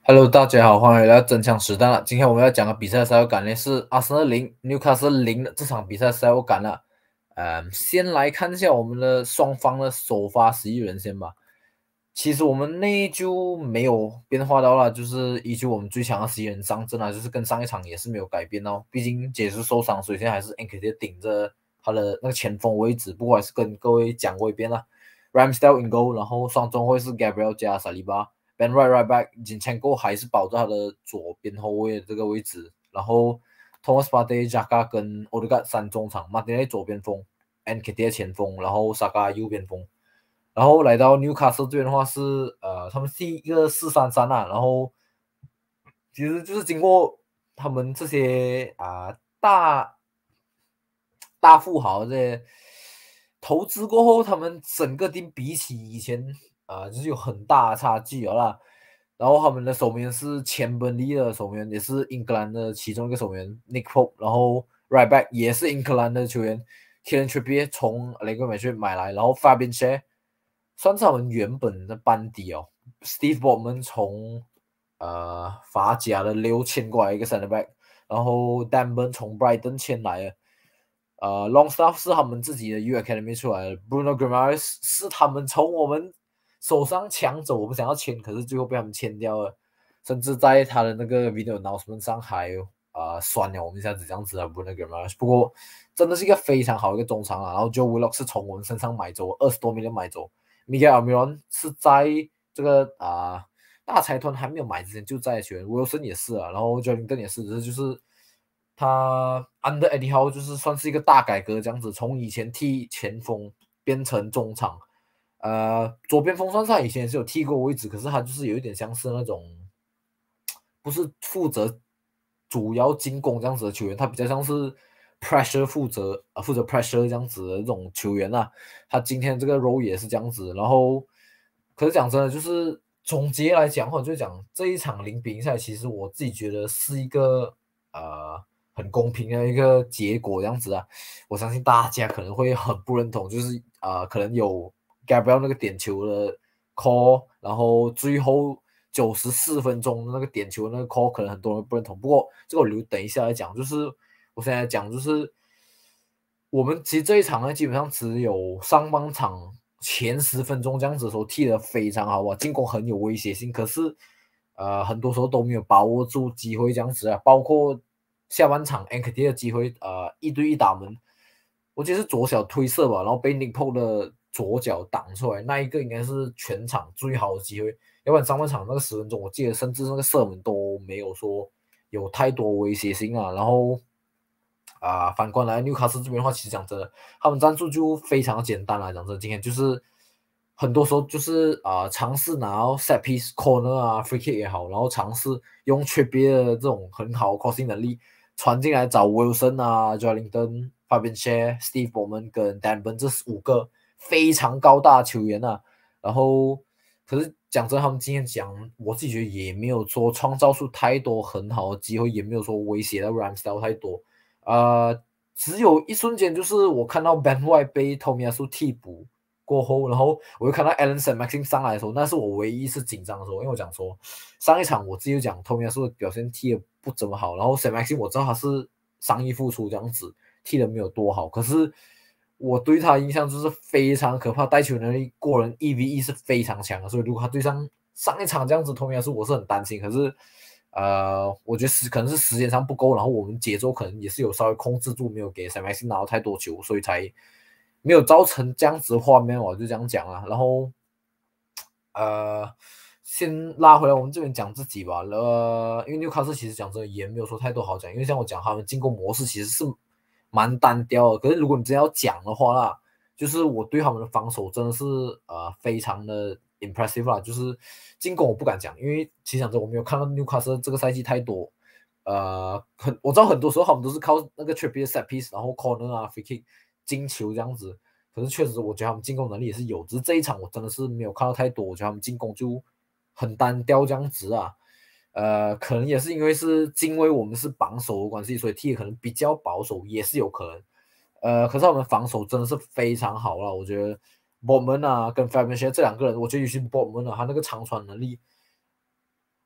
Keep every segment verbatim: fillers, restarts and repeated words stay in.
Hello，大家好，欢迎来到真枪实弹了。今天我们要讲的比赛赛后感呢是阿森纳零、纽卡斯零的这场比赛赛后感了。嗯，先来看一下我们的双方的首发十一人先吧。其实我们内就没有变化到了，就是依旧我们最强的十一人上阵啊，就是跟上一场也是没有改变哦。毕竟解释受伤，所以现在还是 N K T 顶着他的那个前锋位置。不过还是跟各位讲过一遍了 ，Ramsdale in goal，然后双中卫是 Gabriel 加萨利巴。Ben Right Right Back Zinchenko 还是保着他的左边后卫的这个位置，然后 Thomas Partey、Xhaka 跟 Odegaard 三中场 ，Martinelli 左边锋 ，N K T 前锋，然后 Saka 右边锋。然后来到 Newcastle 这边的话是呃，他们是一个四三三啊，然后其实就是经过他们这些啊、呃、大大富豪这些投资过后，他们整个队比起以前啊、呃，就是有很大的差距了啦。然后他们的守门员是前本利的守门员，也是英格兰的其中一个守门员 Nick Pope，然后 Right Back 也是英格兰的球员 Kieran Trippier 从雷格美去买来，然后 Fabian Schär 算是他们原本的班底哦。Steve Botman 从呃法甲的六签过来一个 Center Back，然后 Dan Burn 从 Brighton 签来的。呃 Longstaff 是他们自己的 U Academy 出来的 ，Bruno Guimaraes 是他们从我们手上抢走，我们想要签，可是最后被他们签掉了，甚至在他的那个 video announcement 上还啊、呃、酸了我们一下子这样子啊 Bruno Guimaraes。不过真的是一个非常好的一个中场啊，然后 Joe Willock 是从我们身上买走二十多 million 买走 ，Miguel Almiron 是在这个啊、呃、大财团还没有买之前就在球员 ，Wilson 也是啊，然后 Joelinton 也是，只是就是。他 under Eddie Howe 就是算是一个大改革这样子，从以前踢前锋变成中场，呃，左边锋算是他以前也是有踢过位置，可是他就是有一点像是那种不是负责主要进攻这样子的球员，他比较像是 pressure 负责呃负责 pressure 这样子的这种球员啊。他今天这个 role 也是这样子，然后可是讲真的，就是总结来讲或者就讲这一场零比零赛，其实我自己觉得是一个呃。很公平的一个结果，这样子啊，我相信大家可能会很不认同，就是啊、呃，可能有 Gabriel 那个点球的 call，然后最后九十四分钟那个点球那个 call，可能很多人不认同。不过这个我留等一下来讲，就是我现在讲，就是我们其实这一场呢，基本上只有上半场前十分钟这样子的时候踢得非常好啊，进攻很有威胁性，可是呃很多时候都没有把握住机会这样子啊，包括。下半场 N K T 的机会，呃，一对一打门，我记得是左脚推射吧，然后被 Nick Pope 的左脚挡出来，那一个应该是全场最好的机会。要不然上半场那个十分钟，我记得甚至那个射门都没有说有太多威胁性啊。然后啊、呃，反观来纽卡斯这边的话，其实讲真的，他们战术就非常简单啦。讲真的，今天就是很多时候就是啊、呃，尝试拿到 set piece corner 啊 free kick 也好，然后尝试用 Trippier 的这种很好的 crossing 能力。传进来找 Wilson 啊 Joelinton、Fabian Schär、Steve Bowman 跟 Dan Burn 这五个非常高大的球员啊。然后，可是讲真，他们今天讲，我自己觉得也没有说创造出太多很好的机会，也没有说威胁到 Ramsdale 太多。呃，只有一瞬间，就是我看到 Ben White 被 Tomiyasu 替补过后，然后我又看到 Alan Saint-Maximin 上来的时候，那是我唯一是紧张的时候，因为我讲说上一场我自己就讲 Tomiyasu 的表现踢的不怎么好，然后 Saint-Maximin 我知道他是伤愈复出这样子，踢的没有多好，可是我对他的印象就是非常可怕，带球能力过人 一 v 一是非常强的，所以如果他对上上一场这样子 Tomiyasu 我是很担心，可是呃，我觉得是可能是时间上不够，然后我们节奏可能也是有稍微控制住，没有给 Saint-Maximin 拿到太多球，所以才没有造成这样子的画面，我就这样讲啊。然后呃，先拉回来我们这边讲自己吧。呃，因为纽卡斯其实讲真的也没有说太多好讲，因为像我讲他们进攻模式其实是蛮单调的。可是如果你真要讲的话啦，就是我对他们的防守真的是呃非常的 impressive 啦。就是进攻我不敢讲，因为其实讲真我没有看到纽卡斯这个赛季太多。呃，很我知道很多时候他们都是靠那个 Trippier set piece，然后 corner 啊 free kick 进球这样子。可是确实，我觉得他们进攻能力也是有，只是这一场我真的是没有看到太多，我觉得他们进攻就很单调这样子啊。呃，可能也是因为是因为我们是榜首的关系，所以踢的可能比较保守，也是有可能。呃，可是我们防守真的是非常好了，我觉得 Botman 啊跟 Fabian 这两个人，我觉得尤其 Botman 啊，他那个长传能力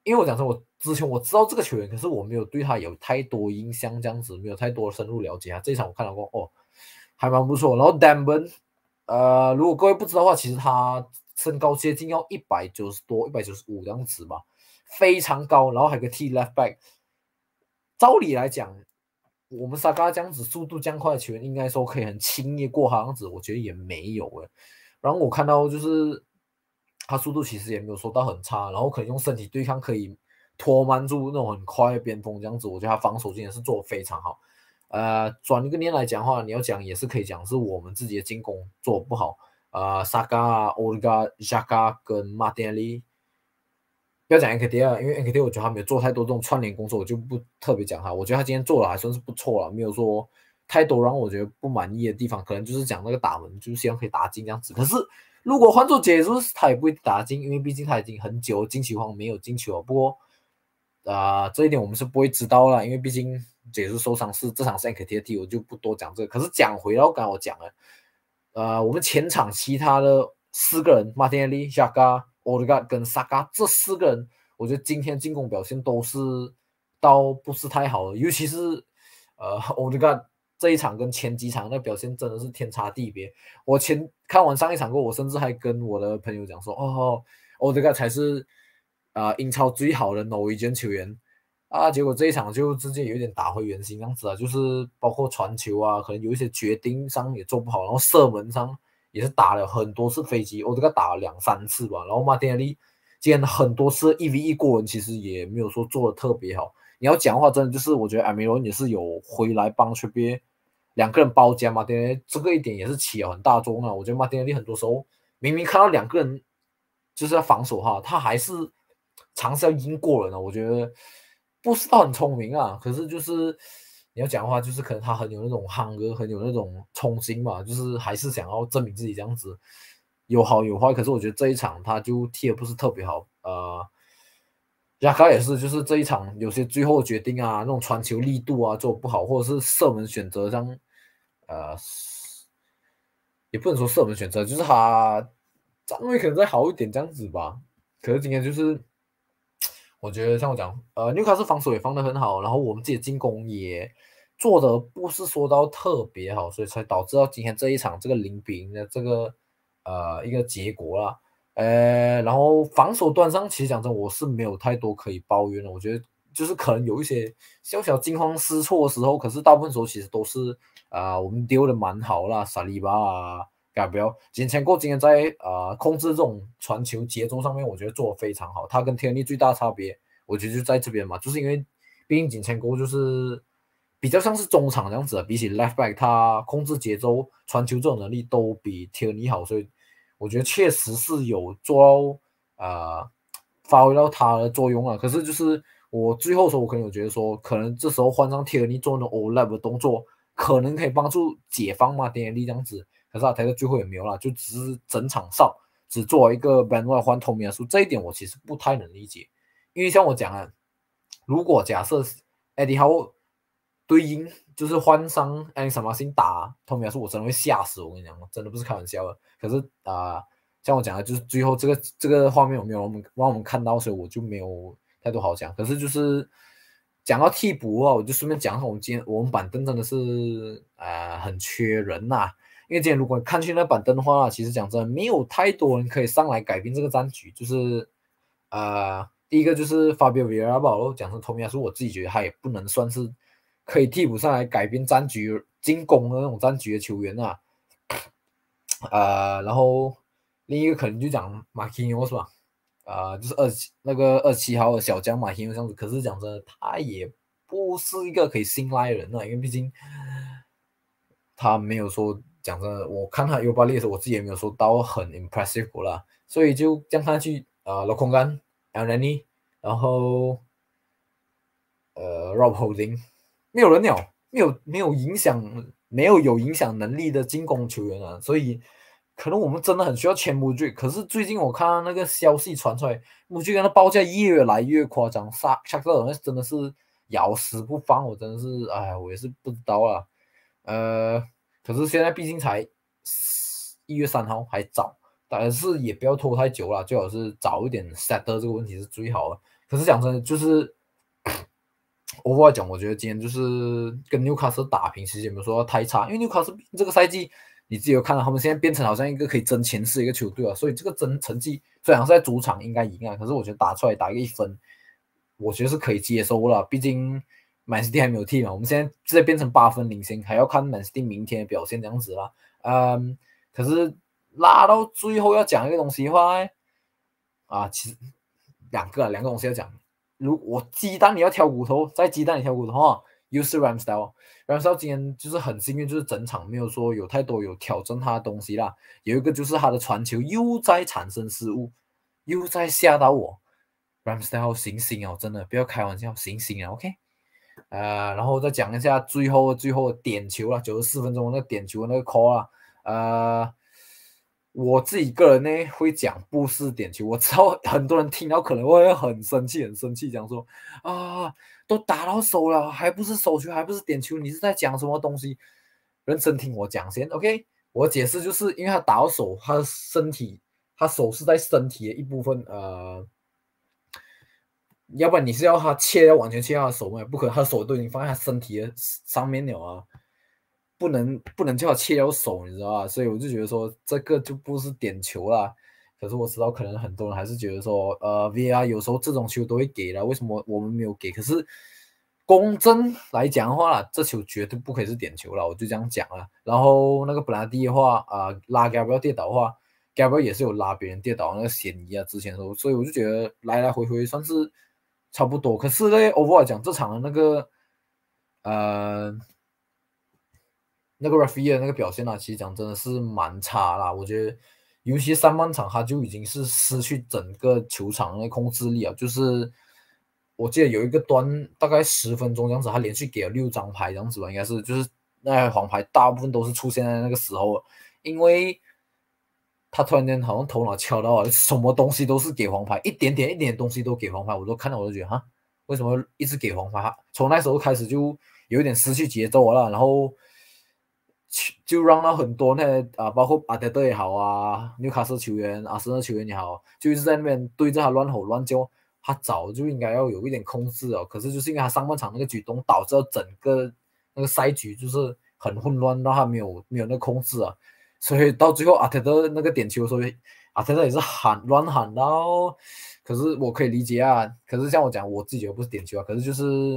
因为我讲真，我之前我知道这个球员，可是我没有对他有太多印象，这样子没有太多深入了解他。这一场我看到过，哦，还蛮不错。然后 Damben， 呃，如果各位不知道的话，其实他身高接近要一百九十多、一百九十五这样子吧，非常高。然后还有个 T left back， 照理来讲，我们萨卡这样子速度这样快的球员，应该说可以很轻易过他这样子，我觉得也没有诶。然后我看到就是他速度其实也没有说到很差，然后可能用身体对抗可以拖慢住那种很快的边锋这样子，我觉得他防守今天是做的非常好。呃，转一个念来讲的话，你要讲也是可以讲是我们自己的进攻做的不好。呃，萨卡、欧利加、扎卡跟马丁利。不要讲 N K D 啊，因为 N K D 我觉得他没有做太多这种串联工作，我就不特别讲他。我觉得他今天做的还算是不错了，没有说太多让我觉得不满意的地方，可能就是讲那个打门，就是希望可以打进这样子。可是如果换做杰斯，他也不会打进，因为毕竟他已经很久进球荒没有进球了。不过啊、呃，这一点我们是不会知道了，因为毕竟杰斯受伤是这场是 N K D 的踢，我就不多讲这个。可是讲回到刚才我讲了，呃，我们前场其他的四个人，马丁内利、夏嘎、奥德加跟萨嘎这四个人，我觉得今天进攻表现都是倒不是太好的，尤其是呃奥德加这一场跟前几场那表现真的是天差地别。我前看完上一场过后，我甚至还跟我的朋友讲说，哦，奥德加才是啊、呃、英超最好的挪威人球员。啊，结果这一场就直接有点打回原形这样子啊，就是包括传球啊，可能有一些决定上也做不好，然后射门上也是打了很多次飞机，我这个打了两三次吧，然后马丁内利今天很多次一 v 一过人，其实也没有说做的特别好。你要讲的话，真的就是我觉得埃梅罗也是有回来帮区别两个人包夹马丁内利，这个一点也是起了很大作用啊。我觉得马丁内利很多时候明明看到两个人就是要防守哈，他还是尝试要赢过人啊，我觉得。不是到很聪明啊，可是就是你要讲的话，就是可能他很有那种憨哥，很有那种冲劲嘛，就是还是想要证明自己这样子，有好有坏。可是我觉得这一场他就踢的不是特别好，呃，亚卡也是，就是这一场有些最后决定啊，那种传球力度啊做不好，或者是射门选择上，呃，也不能说射门选择，就是他站位可能再好一点这样子吧。可是今天就是。我觉得像我讲，呃，纽卡斯防守也放得很好，然后我们自己的进攻也做的不是说到特别好，所以才导致到今天这一场这个零比零的这个呃一个结果啦。呃，然后防守端上，其实讲真，我是没有太多可以抱怨的。我觉得就是可能有一些小小惊慌失措的时候，可是大部分时候其实都是啊、呃、我们丢的蛮好啦，萨利巴啊。改不要，金钱过今天在呃控制这种传球节奏上面，我觉得做的非常好。他跟天利最大差别，我觉得就在这边嘛，就是因为毕竟金钱过就是比较像是中场这样子的，比起 left back，他控制节奏、传球这种能力都比天利好，所以我觉得确实是有做到呃发挥到他的作用啊。可是就是我最后的时候，我可能有觉得说，可能这时候换上天利做那种 overlap 的动作，可能可以帮助解放嘛天利这样子。可是他台的最后也没有啦，就只是整场上只做一个 b a n w a 换托米亚苏，这一点我其实不太能理解。因为像我讲啊，如果假设 Eddie Howe 对应就是换上 a n 什么星打托米亚苏，我真的会吓死。我跟你讲，真的不是开玩笑的。可是啊、呃，像我讲的，就是最后这个这个画面有没有让我们让我们看到，所以我就没有太多好讲。可是就是讲到替补啊，我就顺便讲一下，我们今天我们板凳真的是啊、呃、很缺人呐、啊。因为今天如果看去那板凳的话，其实讲真的，没有太多人可以上来改变这个战局。就是呃，第一个就是法比奥维拉吧，我讲成托米亚苏，我自己觉得他也不能算是可以替补上来改变战局、进攻的那种战局的球员啊。呃，然后另一个可能就讲马奎纽是吧？啊、呃，就是二那个二七号的小将马奎纽这样子。可是讲真的，他也不是一个可以信赖的人啊，因为毕竟。他没有说讲真的，我看他 U 八 的时候，我自己也没有说到很 impressive 啦，所以就这样看去啊，罗空干 a l n 然后呃 Rob Holding 没有人了，没有没有影响，没有有影响能力的进攻球员啊，所以可能我们真的很需要签穆俊。可是最近我看到那个消息传出来，穆俊的报价越来越夸张，萨萨克尔真的是咬死不放，我真的是哎，我也是不知道啦。呃，可是现在毕竟才一月三号还早， 但是也不要拖太久了，最好是早一点 settle 这个问题是最好的。可是讲真的，就是我来讲，我觉得今天就是跟纽卡斯打平，其实也没有说太差，因为纽卡斯这个赛季你自己有看到，他们现在变成好像一个可以争前四的一个球队啊，所以这个争成绩虽然是在主场应该赢啊，可是我觉得打出来打一个一分，我觉得是可以接受了，毕竟曼城还没有踢嘛，我们现在直接变成八分领先，还要看曼城明天的表现这样子啦。嗯，可是拉到最后要讲一个东西的话，啊，其实两个两个东西要讲。如我鸡蛋你要挑骨头，在鸡蛋里挑骨头哈，又是 Ramsdale。Ramsdale 今天就是很幸运，就是整场没有说有太多有挑战他的东西啦。有一个就是他的传球又在产生失误，又在吓到我。Ramsdale 醒醒哦，真的不要开玩笑，醒醒啊 ，OK。呃，然后再讲一下最后最后点球了，九十四分钟那个点球那个 call 啊，呃。我自己个人呢会讲不是点球，我知道很多人听到可能会很生气，很生气，讲说啊，都打到手了，还不是手球，还不是点球，你是在讲什么东西？认真听我讲先 ，OK？我解释就是因为他打到手，他的身体，他手是在身体的一部分，呃，要不然你是要他切掉完全切掉他的手吗？不可能，他的手都已经放在他身体的上面了啊。不能不能叫他切掉手，你知道吧？所以我就觉得说这个就不是点球啦。可是我知道可能很多人还是觉得说，呃 ，V R 有时候这种球都会给了，为什么我们没有给？可是公正来讲的话，这球绝对不可以是点球了，我就这样讲了。然后那个本拉蒂的话，啊、呃，拉 Gabriel 跌倒的话 ，Gabriel 也是有拉别人跌倒那个嫌疑啊，之前说，所以我就觉得来来回回算是差不多。可是呢 ，over 来讲，这场的那个，呃。那个 Rafinha 那个表现啊，其实讲真的是蛮差啦。我觉得，尤其上半场他就已经是失去整个球场的控制力啊。就是我记得有一个端大概十分钟这样子，他连续给了六张牌这样子吧，应该是就是那黄牌大部分都是出现在那个时候，因为他突然间好像头脑敲到啊，什么东西都是给黄牌，一点点一点东西都给黄牌，我都看到我就觉得哈，为什么一直给黄牌？从那时候开始就有一点失去节奏了，然后。就让到很多那些啊，包括阿德德也好啊，纽卡斯球员、阿森纳球员也好，就一直在那边对着他乱吼乱叫。他早就应该要有一点控制哦，可是就是因为他上半场那个举动，导致整个那个赛局就是很混乱，让他没有没有那个控制啊。所以到最后阿德德那个点球，所以阿德德也是喊乱喊到，可是我可以理解啊。可是像我讲，我自己觉得不是点球啊，可是就是。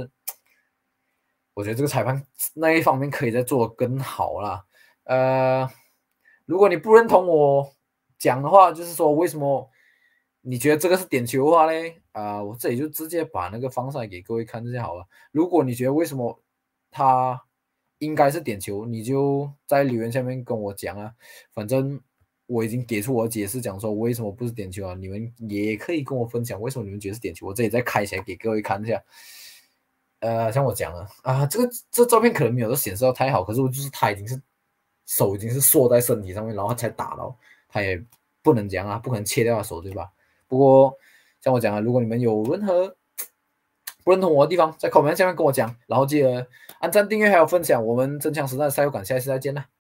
我觉得这个裁判那一方面可以再做得更好啦。呃，如果你不认同我讲的话，就是说为什么你觉得这个是点球的话呢？啊、呃，我这里就直接把那个方向给各位看就好了。如果你觉得为什么他应该是点球，你就在留言下面跟我讲啊。反正我已经给出我的解释，讲说为什么不是点球啊。你们也可以跟我分享为什么你们觉得是点球，我这里再开起来给各位看一下。呃，像我讲了啊，这个这照片可能没有显示到太好，可是我就是他已经是手已经是缩在身体上面，然后他才打到，他也不能讲啊，不可能切掉他手对吧？不过像我讲啊，如果你们有任何不认同我的地方，在 comment 下面跟我讲，然后记得按赞、订阅还有分享，我们真枪实弹赛后感，下一次再见啦。